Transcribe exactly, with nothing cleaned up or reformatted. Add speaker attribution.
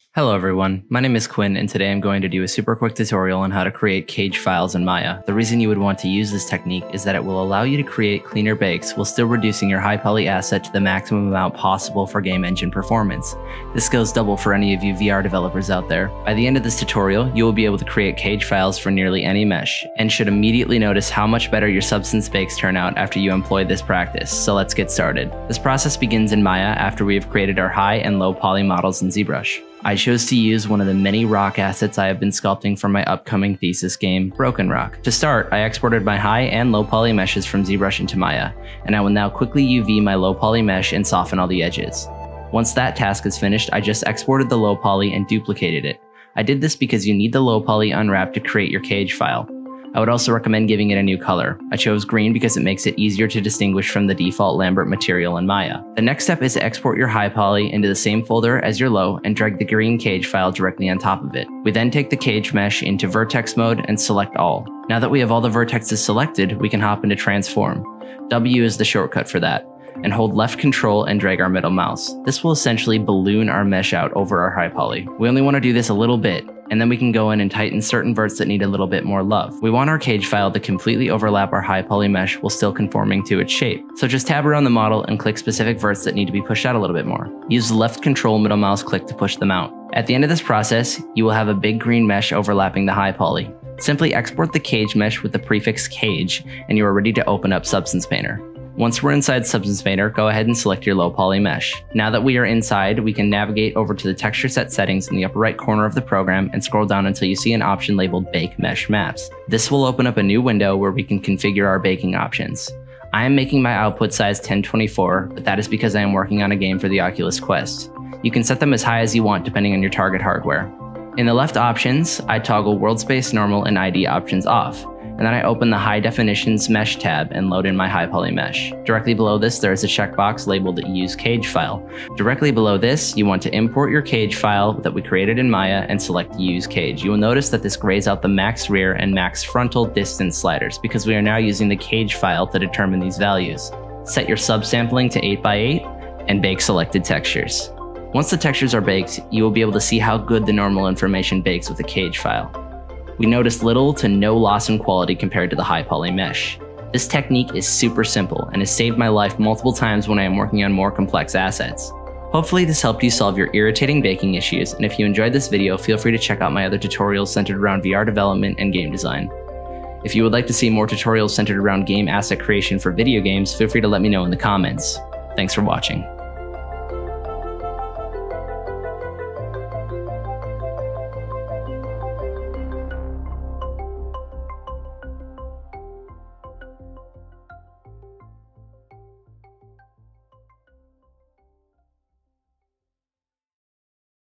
Speaker 1: Hello everyone, my name is Quinn and today I'm going to do a super quick tutorial on how to create cage files in Maya. The reason you would want to use this technique is that it will allow you to create cleaner bakes while still reducing your high poly asset to the maximum amount possible for game engine performance. This goes double for any of you V R developers out there. By the end of this tutorial, you will be able to create cage files for nearly any mesh, and should immediately notice how much better your substance bakes turn out after you employ this practice, so let's get started. This process begins in Maya after we have created our high and low poly models in ZBrush. I chose to use one of the many rock assets I have been sculpting for my upcoming thesis game, Broken Rock. To start, I exported my high and low poly meshes from ZBrush into Maya, and I will now quickly U V my low poly mesh and soften all the edges. Once that task is finished, I just exported the low poly and duplicated it. I did this because you need the low poly unwrapped to create your cage file. I would also recommend giving it a new color. I chose green because it makes it easier to distinguish from the default Lambert material in Maya. The next step is to export your high poly into the same folder as your low and drag the green cage file directly on top of it. We then take the cage mesh into vertex mode and select all. Now that we have all the vertexes selected, we can hop into transform. W is the shortcut for that, and hold left control and drag our middle mouse. This will essentially balloon our mesh out over our high poly. We only want to do this a little bit, and then we can go in and tighten certain verts that need a little bit more love. We want our cage file to completely overlap our high poly mesh while still conforming to its shape. So just tab around the model and click specific verts that need to be pushed out a little bit more. Use the left control middle mouse click to push them out. At the end of this process, you will have a big green mesh overlapping the high poly. Simply export the cage mesh with the prefix cage, and you are ready to open up Substance Painter. Once we're inside Substance Painter, go ahead and select your low poly mesh. Now that we are inside, we can navigate over to the texture set settings in the upper right corner of the program and scroll down until you see an option labeled Bake Mesh Maps. This will open up a new window where we can configure our baking options. I am making my output size ten twenty-four, but that is because I am working on a game for the Oculus Quest. You can set them as high as you want depending on your target hardware. In the left options, I toggle World Space Normal and I D options off, and then I open the High Definitions Mesh tab and load in my high poly mesh. Directly below this, there is a checkbox labeled Use Cage File. Directly below this, you want to import your cage file that we created in Maya and select Use Cage. You will notice that this grays out the max rear and max frontal distance sliders because we are now using the cage file to determine these values. Set your subsampling to eight by eight and bake selected textures. Once the textures are baked, you will be able to see how good the normal information bakes with the cage file. We noticed little to no loss in quality compared to the high poly mesh. This technique is super simple and has saved my life multiple times when I am working on more complex assets. Hopefully this helped you solve your irritating baking issues, and if you enjoyed this video, feel free to check out my other tutorials centered around V R development and game design. If you would like to see more tutorials centered around game asset creation for video games, feel free to let me know in the comments. Thanks for watching.